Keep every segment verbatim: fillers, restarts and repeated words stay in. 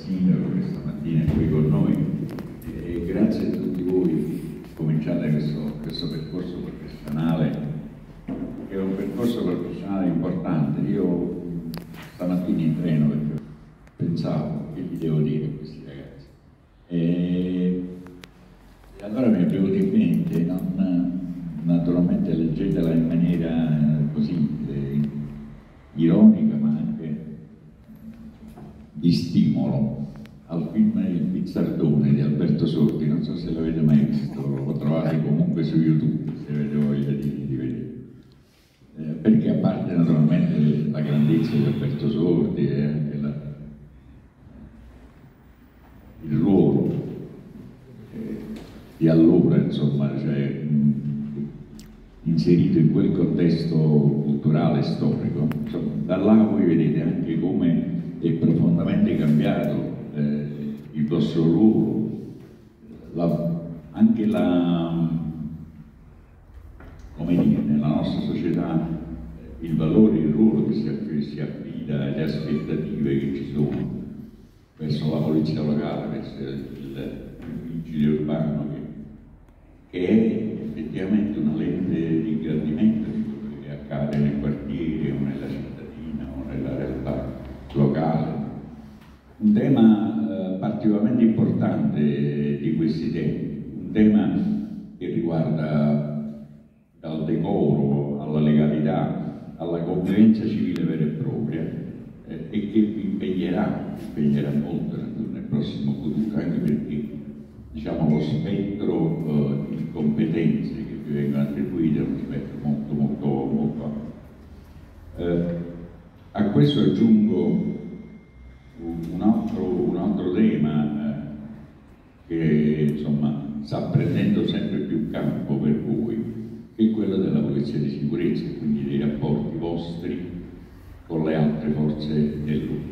Sindaco che stamattina è qui con noi e grazie a tutti voi cominciate questo, questo percorso professionale, che è un percorso professionale importante. Io stamattina in treno perché pensavo che gli devo dire a questi ragazzi e, e allora mi è venuto in mente, non, naturalmente leggetela in maniera così eh, ironica ma anche di stimolo, al film Il Pizzardone di Alberto Sordi. Non so se l'avete mai visto, lo trovate comunque su YouTube se avete voglia di, di vedere, eh, perché a parte naturalmente la grandezza di Alberto Sordi e anche la, il ruolo eh, di allora, insomma, cioè, mh, inserito in quel contesto culturale storico, insomma, da là voi vedete anche come è profondamente cambiato eh, il vostro ruolo, la, anche la, come dire, nella nostra società il valore, il ruolo che si, si affida, le aspettative che ci sono verso la polizia locale, verso il, il vigile urbano, che, che è effettivamente una lente di ingrandimento di quello che accade nel quartiere o nella cittadina o nella realtà locale. Un tema eh, particolarmente importante di questi tempi, un tema che riguarda dal decoro alla legalità, alla convivenza civile vera e propria eh, e che vi impegnerà, impegnerà molto nel prossimo futuro, anche perché diciamo, lo spettro eh, di competenze che vi vengono attribuite è uno spettro molto molto molto ampio. Eh, a questo aggiungo un altro, un altro tema eh, che insomma sta prendendo sempre più campo per voi, che è quello della polizia di sicurezza e quindi dei rapporti vostri con le altre forze dell'ordine.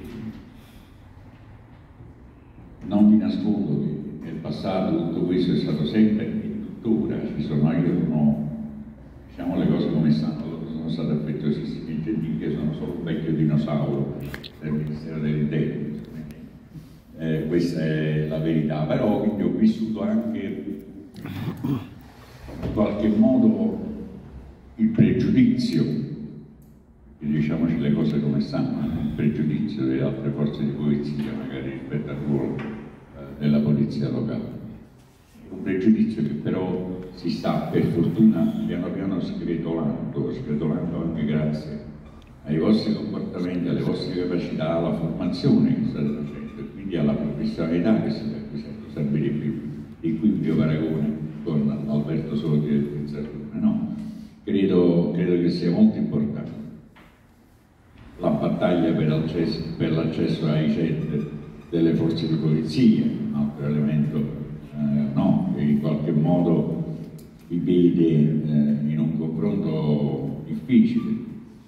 Non vi nascondo che nel passato tutto questo è stato sempre e tuttora, ci sono, io no, diciamo le cose come stanno, sono stato affettuosissimo in Gentile, sono solo un vecchio dinosauro del Ministero dell'Interno, eh, questa è la verità, però quindi ho vissuto anche in qualche modo il pregiudizio, diciamoci le cose come stanno, il pregiudizio delle altre forze di polizia magari rispetto al ruolo eh, della polizia locale. Un pregiudizio che però si sta per fortuna piano piano scretolando, scretolando anche grazie ai vostri comportamenti, alle vostre capacità, alla formazione che state facendo e quindi alla professionalità che state acquisendo sempre di più. E qui il mio paragone con Alberto Sordi del Pizzardone, no? Credo, credo che sia molto importante la battaglia per l'accesso ai centri delle forze di polizia, un altro elemento eh, no, che in qualche modo vi vede eh, in un confronto difficile.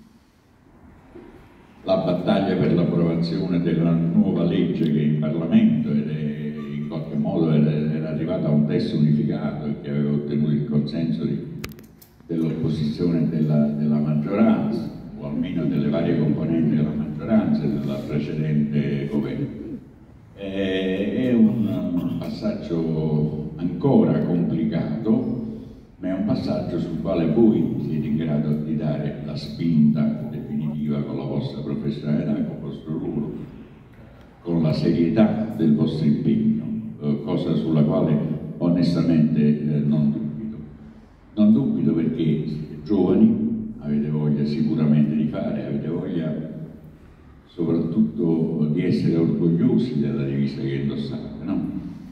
La battaglia per l'approvazione della nuova legge che è in Parlamento ed è, in qualche modo era, era arrivata a un testo unificato e che aveva ottenuto il consenso dell'opposizione e della, della maggioranza, o almeno delle varie componenti della maggioranza e della precedente governo. È un passaggio ancora complicato, ma è un passaggio sul quale voi siete in grado di dare la spinta definitiva con la vostra professionalità, con il vostro ruolo, con la serietà del vostro impegno, cosa sulla quale onestamente eh, non dubito. Non dubito perché siete giovani, avete voglia sicuramente di fare, avete voglia soprattutto di essere orgogliosi della divisa che indossate, no?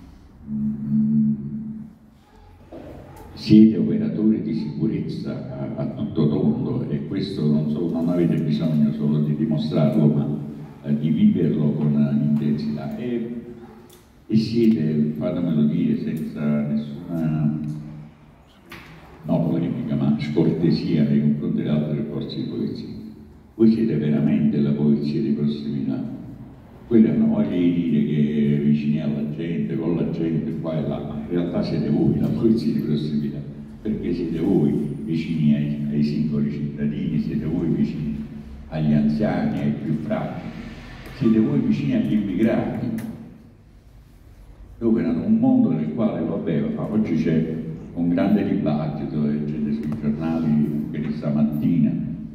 Siete operatori di sicurezza a, a tutto tondo e questo non, so, non avete bisogno solo di dimostrarlo, ma eh, di viverlo con intensità. E, e siete, fatemelo dire, senza nessuna no, polemica, ma scortesia nei confronti delle altre forze di polizia. Voi siete veramente la polizia di prossimità. Quelli hanno voglia di dire che vicini alla gente, con la gente, qua e là, ma in realtà siete voi la polizia di prossimità, perché siete voi vicini ai, ai singoli cittadini, siete voi vicini agli anziani, ai più fragili, siete voi vicini agli immigrati, dove era un mondo nel quale, vabbè, oggi c'è un grande dibattito, leggete sui giornali anche di stamattina,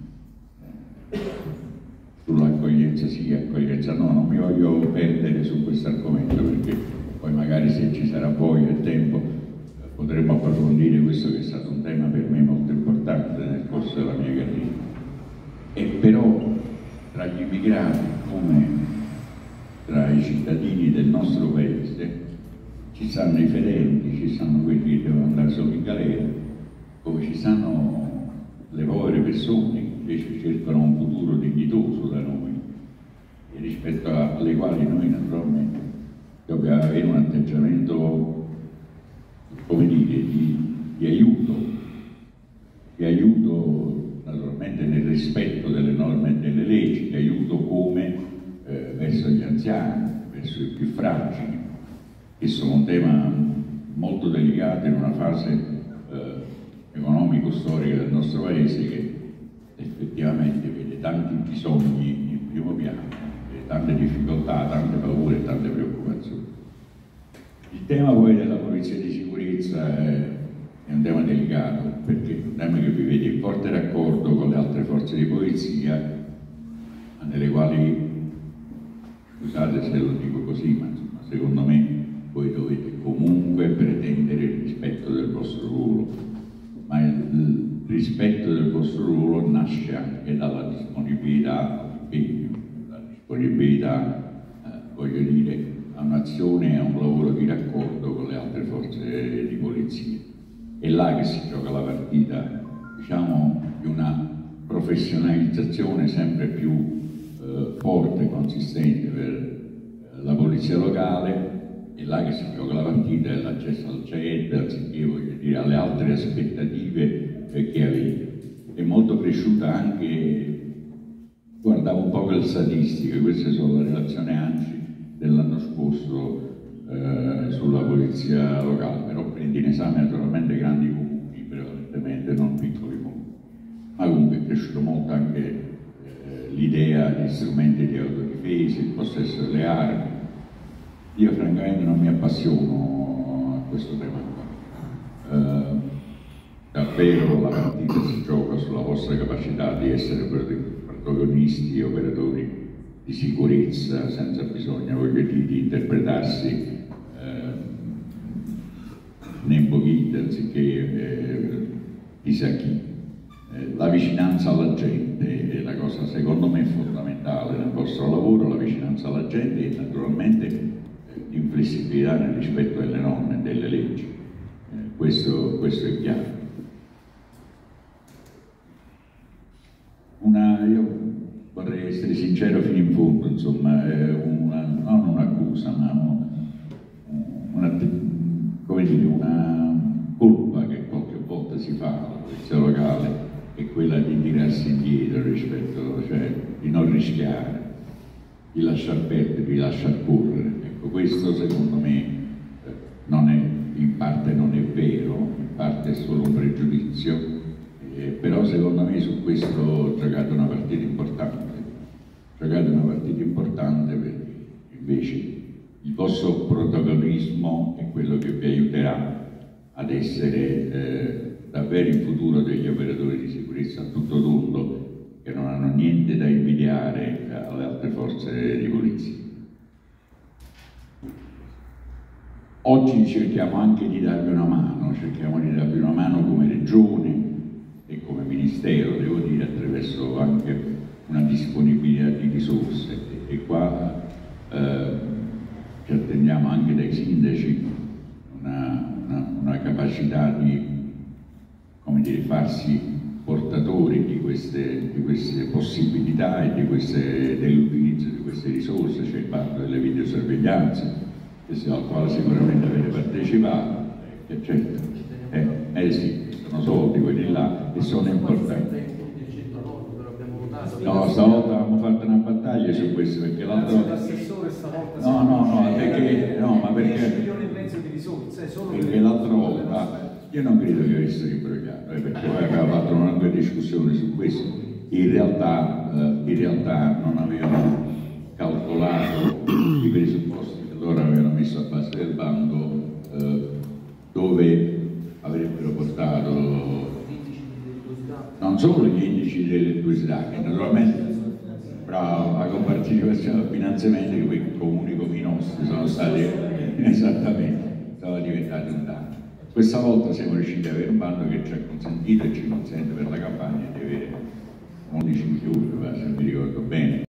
sull'accoglienza sì, accoglienza no, non mi voglio perdere su questo argomento perché poi magari se ci sarà poi il tempo potremo approfondire questo che è stato un tema per me molto importante nel corso della mia carriera. E però tra gli immigrati come tra i cittadini del nostro paese ci stanno i fedeli, ci stanno quelli che devono andare solo in galera, come ci stanno le povere persone che invece cercano un futuro dignitoso da noi e rispetto alle quali noi naturalmente dobbiamo avere un atteggiamento, come dire, di, di aiuto, di aiuto naturalmente nel rispetto delle norme e delle leggi, di aiuto come eh, verso gli anziani, verso i più fragili, che sono un tema molto delicato in una fase eh, economico-storica del nostro paese che effettivamente vede tanti bisogni in primo piano, tante difficoltà, tante paure e tante preoccupazioni. Il tema poi della polizia di sicurezza è, è un tema delicato perché è un tema che vi vede in forte raccordo con le altre forze di polizia, nelle quali, scusate se lo dico così, ma insomma, secondo me voi dovete comunque pretendere il rispetto del vostro ruolo, ma il rispetto del vostro ruolo nasce anche dalla disponibilità all'impegno, dalla disponibilità, eh, voglio dire, a un'azione e a un lavoro di raccordo con le altre forze di polizia. È là che si gioca la partita, diciamo, di una professionalizzazione sempre più eh, forte e consistente per eh, la polizia locale. È là che si gioca la partita dell'accesso al C E D, anziché, voglio dire, alle altre aspettative eh, che avete. È molto cresciuta anche, guardavo un po' le statistiche, queste sono le relazioni ANCI dell'anno scorso eh, sulla polizia locale, però prende in esame naturalmente grandi comuni, prevalentemente non piccoli comuni. Ma comunque è cresciuto molto anche eh, l'idea di strumenti di autodifesa, il possesso delle armi. Io francamente non mi appassiono a questo tema qua. Eh, davvero la partita si gioca sulla vostra capacità di essere protagonisti e operatori di sicurezza senza bisogno, voglio dire, di interpretarsi eh, nei pochiti anziché eh, chissà chi. Eh, la vicinanza alla gente è la cosa secondo me fondamentale nel vostro lavoro, la vicinanza alla gente e naturalmente l'inflessibilità nel rispetto delle norme e delle leggi, eh, questo, questo è chiaro. Una, io vorrei essere sincero fino in fondo, insomma, è una, non un'accusa, ma una, come dire, una colpa che qualche volta si fa alla polizia locale è quella di tirarsi indietro rispetto, cioè di non rischiare, di lasciar perdere, di lasciar correre. Ecco, questo secondo me non è, in parte non è vero, in parte è solo un pregiudizio, eh, però secondo me su questo ho giocato una partita importante. Ho giocato una partita importante perché invece il vostro protagonismo è quello che vi aiuterà ad essere eh, davvero in futuro degli operatori di sicurezza a tutto tondo che non hanno niente da invidiare alle altre forze di polizia. Oggi cerchiamo anche di darvi una mano, cerchiamo di darvi una mano come Regione e come Ministero, devo dire, attraverso anche una disponibilità di risorse e, e qua eh, ci attendiamo anche dai sindaci una, una, una capacità di, come dire, farsi portatori di queste, di queste possibilità e dell'utilizzo di queste risorse. C'è il fatto delle videosorveglianze al quale sicuramente avete partecipato, eh, certo. eh, eh sì, sono soldi quelli là e sono importanti. No, stavolta abbiamo fatto una battaglia su questo perché l'altro no, no, no, perché no, ma perché perché l'altra volta io non credo che avessero imbrogliato, eh, perché poi aveva fatto una lunga discussione su questo. In realtà, eh, in realtà non avevano calcolato i presupposti che loro avevano messo a base del bando, eh, dove avrebbero portato non solo gli indici di delittuosità, che naturalmente però la compartecipazione al finanziamento, che quei comuni come i nostri sono stati esattamente, sono diventati un danno. Questa volta siamo riusciti ad avere un bando che ci ha consentito e ci consente per la campagna di avere undici in più, se mi ricordo bene.